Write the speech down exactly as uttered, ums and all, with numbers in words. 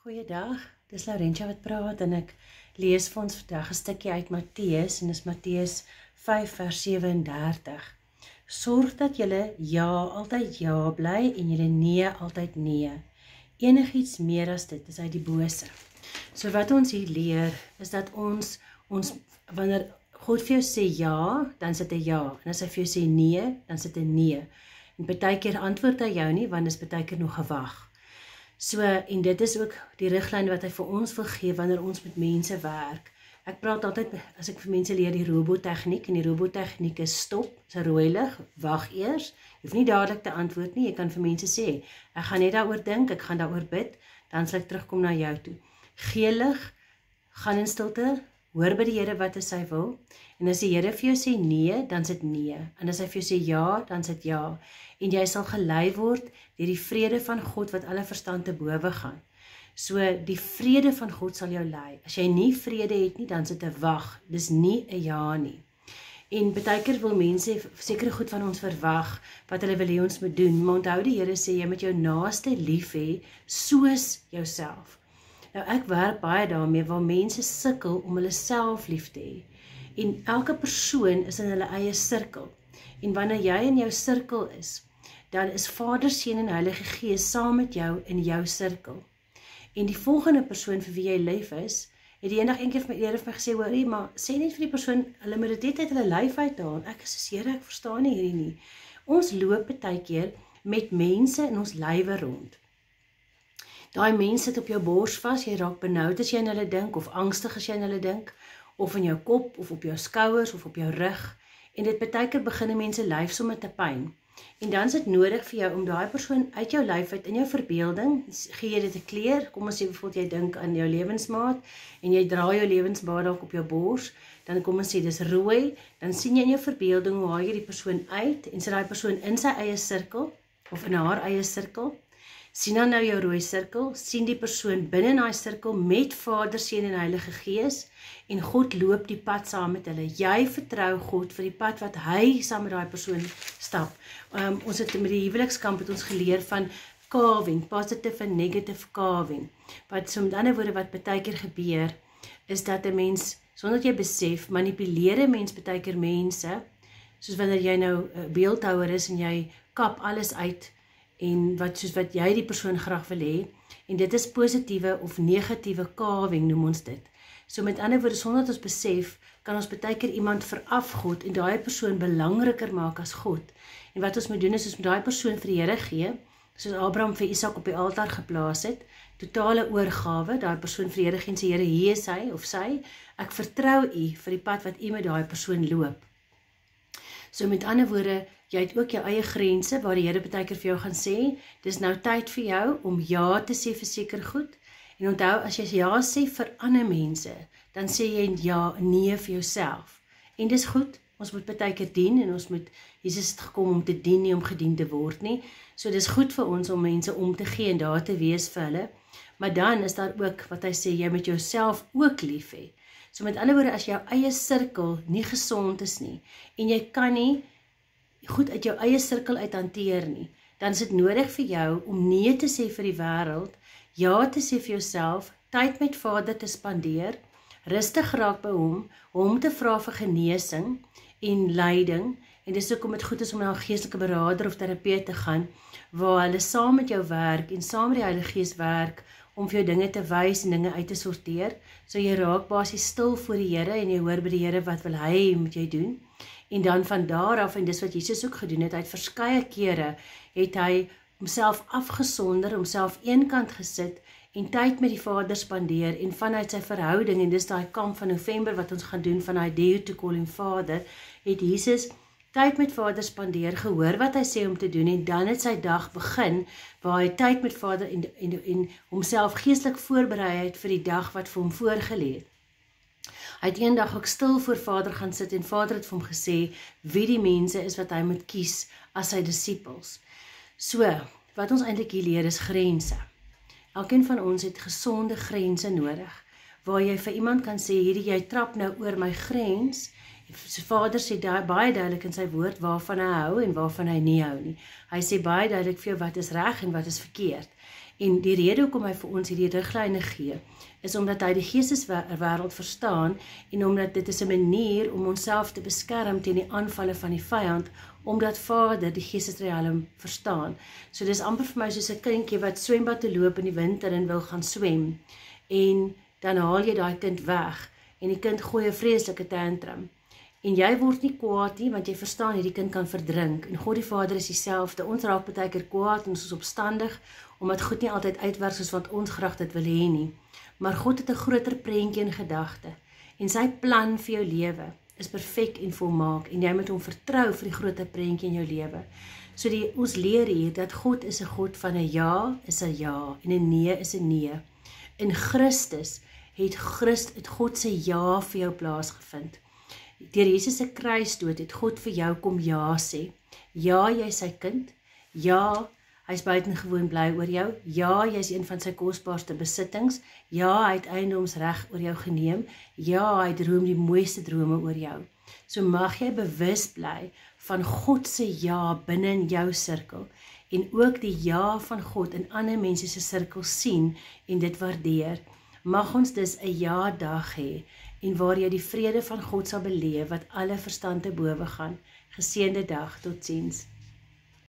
Goeiedag, dis Laurentia wat praat en ek lees vir ons vandag 'n stukkie uit Matteus en dis Matteus vyf vers sewe en dertig. Sorg dat julle ja altyd ja bly en julle nee altyd nee. Enigiets meer as dit is uit die bose. So wat ons hier leer is dat ons ons wanneer God vir jou sê ja, dan sit hy ja. En as hy vir jou sê nee, dan sit hy nee. En partykeer antwoord hy jou nie, want dis partykeer nog gewag. So, en dit is ook die riglyn wat hy vir ons wil gee wanneer ons met mense werk. Ek praat altyd, as ek vir mense leer die robottegniek, en die robottegniek is stop, is 'n rooi lig, wag eers, jy hoef nie dadelik te antwoord nie, jy kan vir mense sê, ek gaan net daaroor dink, ek gaan daaroor bid, dan sal ek terugkom na jou toe. Geel lig, gaan in stilte, hoor by die Here wat hy sy wil, en as die Here vir jou sê nee, dan sit nee, en as hy vir jou sê ja, dan sit ja, en jy sal gelei word deur die vrede van God wat alle verstand te bowe gaan. So die vrede van God sal jou lei. As jy nie vrede het nie, dan sit 'n wag. Dis nie 'n ja nie. En baie keer wil mense sekere goed van ons verwag wat hulle wil hê ons moet doen. Maar onthou die Here sê jy moet jou naaste lief hê soos jouself. Nou ek werk baie daarmee waar mense sukkel om hulle self lief te hê. En elke persoon is in hulle eie sirkel. En wanneer jy in jou sirkel is, dan is Vader, Seun en Heilige Gees saam met jou in jou sirkel. En die volgende persoon vir wie jy lief is, het die eendag een keer vir my eerder vir my gesê, hoorie, maar sê net vir die persoon, hulle moet dit net uit hulle lyf uithaal. Ek is Here, ek verstaan nie hierdie nie. Ons loop baie keer met mense in ons lywe rond. Daai mense sit op jou bors vas, jy raak benoud as jy aan hulle dink, of angstig as jy aan hulle dink, of in jou kop, of op jou skouers, of op jou rug. En dit baie keer begin mense lyf sommer te pyn. En dan is dit nodig vir jou om daai persoon uit jou lyf uit in jou verbeelding, gee jy dit 'n kleur, kom ons sê bijvoorbeeld jy dink aan jou lewensmaat en jy dra jou lewensmaat dalk op jou bors, dan kom ons sê dis rooi, dan sien jy in jou verbeelding hoe haal jy die persoon uit en sit daai persoon in sy eie sirkel of in haar eie sirkel. Sien dan nou jou rooi sirkel, sien die persoon binne in daai sirkel met Vader, Seun en Heilige Gees en God loop die pad saam met hulle. Jy vertrou God vir die pad wat hy saam met daai persoon stap. Um, ons het met die huwelikskamp het ons geleer van carving, positive en negative carving. Wat so met ander woorde wat baie keer gebeur is dat 'n mens sonder dat jy besef manipuleer 'n mens baie keer mense, soos wanneer jy nou 'n beeldhouer is en jy kap alles uit en wat soos wat jy die persoon graag wil hê, en dit is positiewe of negatiewe carving noem ons dit. So met ander woorde, sonder dat ons besef, kan ons baie keer iemand veraf God en daai persoon belangriker maak as God. En wat ons moet doen is, ons moet daai persoon vir die Here gee, soos Abraham vir Isak op die altaar geplaas het, totale oorgawe, daai persoon vir die Here gee en sê, Here, hier is hy of sy, ek vertrou u vir die pad wat u met daai persoon loop. So met ander woorde, jy het ook jou eie grense, waar die Here baie keer vir jou gaan sê, dis nou tyd vir jou om ja te sê vir seker goed, en onthou, as jy ja sê vir ander mense, dan sê jy ja, nee vir jouself. En dis goed, ons moet baie keer dien, en ons moet, Jesus het gekom om te dien, nie om gedien te word nie. So dis goed vir ons om mense om te gee en daar te wees vir hulle. Maar dan is daar ook, wat hy sê, jy moet jouself ook lief hê. So met ander woorde, as jou eie sirkel nie gesond is nie, en jy kan nie goed uit jou eie sirkel uit hanteer nie, dan is dit nodig vir jou om nee te sê vir die wêreld, ja te sê vir jouself, tyd met Vader te spandeer, rustig raak by hom, hom te vra vir genesing en leiding, en dis ook om dit goed is om na 'n geestelike beraader of terapeut te gaan, waar hulle saam met jou werk en saam met die Heilige Gees werk, om vir jou dinge te wys en dinge uit te sorteer, so jy raak basies stil voor die Here, en jy hoor by die Here wat wil hy moet jy doen, en dan van daar af, en dis wat Jesus ook gedoen het, hy het verskeie kere, het hy homself afgesonder, homself eenkant gesit, en tyd met die Vader spandeer, en vanuit sy verhouding, en dis daai kamp van November, wat ons gaan doen, van I dare to call him Vader, het Jesus tyd met Vader spandeer, gehoor wat hy sê om te doen, en dan het sy dag begin, waar hy tyd met Vader, en, en, en homself geestelik voorberei het, vir die dag wat vir hom voorgelê het. Hy het eendag ook stil voor Vader gaan sit, en Vader het vir hom gesê, wie die mense is wat hy moet kies, as sy disippels. So, wat ons eintlik hier leer is grense. Elkeen van ons het gesonde grense nodig, waar jy vir iemand kan sê, hierdie, jy trap nou oor my grens, so Vader sê daar baie duidelik in sy woord, waarvan hy hou en waarvan hy nie hou nie. Hy sê baie duidelik vir jou wat is reg en wat is verkeerd. En die rede hoekom hy vir ons hierdie riglyne gee, is omdat hy die geesteswêreld verstaan en omdat dit is 'n manier om onsself te beskerm teen die aanvalle van die vyand, omdat Vader die geestesriem verstaan. So dis amper vir my soos 'n kindjie wat swembad te loop in die winter en wil gaan swem. En dan haal jy daai kind weg en die kind gooi 'n vreeslike tantrum. En jy word nie kwaad nie, want jy verstaan hierdie kind kan verdrink. En God die Vader is dieselfde. Ons raak baie keer kwaad en ons is opstandig, omdat goed nie altyd uitwerk soos wat ons graag dit wil hê nie. Maar God het 'n groter prentjie in gedagte. En sy plan vir jou lewe is perfek en volmaak. En jy moet hom vertrou vir die groter prentjie in jou lewe. So die, ons leer hier dat God is 'n God van 'n ja is 'n ja en 'n nee is 'n nee. In Christus het Christ het God se ja vir jou plaasgevind. Deur Jesus se kruisdood het God vir jou kom ja sê. Ja, jy is sy kind. Ja, hy is buitengewoon bly oor jou. Ja, jy is een van sy kosbaarste besittings. Ja, hy het eiendomsreg oor jou geneem. Ja, hy droom die mooiste drome oor jou. So mag jy bewus bly van God se ja binne in jou sirkel en ook die ja van God in ander mense se sirkel sien en dit waardeer. Mag ons dus 'n ja dag hê en waar jy die vrede van God sal beleef wat alle verstand te bowe gaan. Geseënde dag, totsiens.